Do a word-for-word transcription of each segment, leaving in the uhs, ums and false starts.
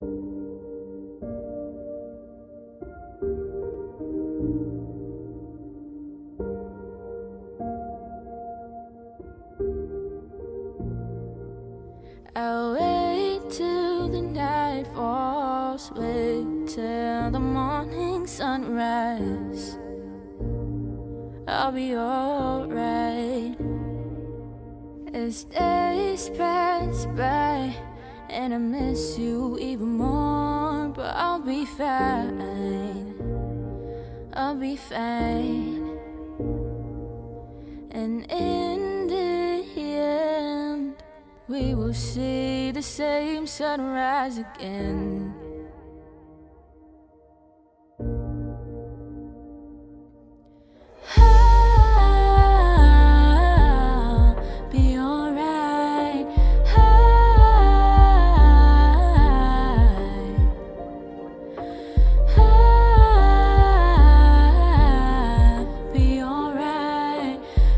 I'll wait till the night falls, wait till the morning sunrise. I'll be alright. As days pass by and I miss you even more, but I'll be fine, I'll be fine. And in the end, we will see the same sunrise again. I'll be alright. I'll be alright.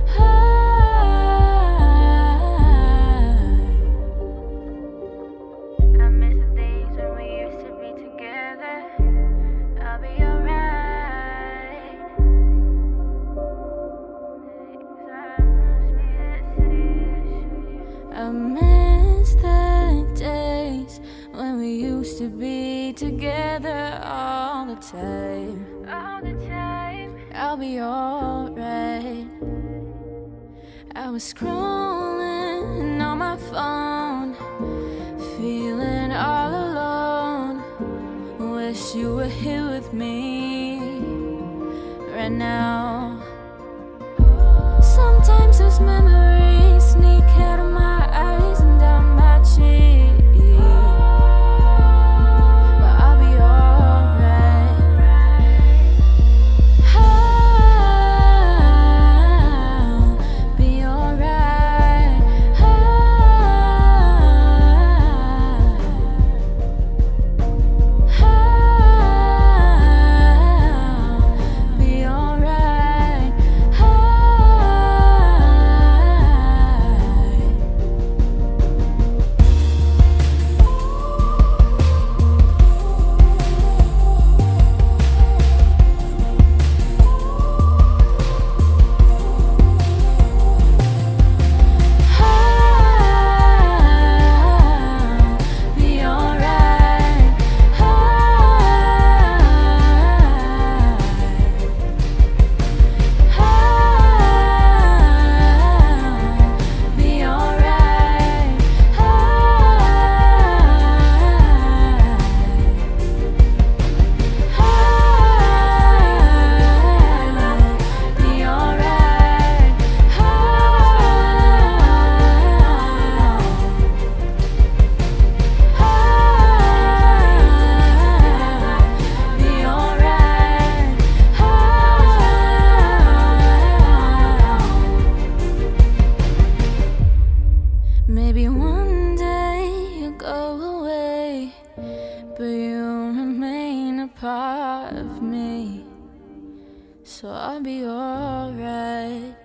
I miss the days when we used to be together. I'll be alright. I miss the days when we used to be together all the time. All the time. I'll be alright. I was scrolling on my phone, feeling all alone. Wish you were here with me right now. Sometimes those memories sneak out of my eyes and down my cheek, but I'll be alright. I'll be alright. I'll be alright. Maybe one day you'll go away, but you'll remain a part of me, so I'll be alright.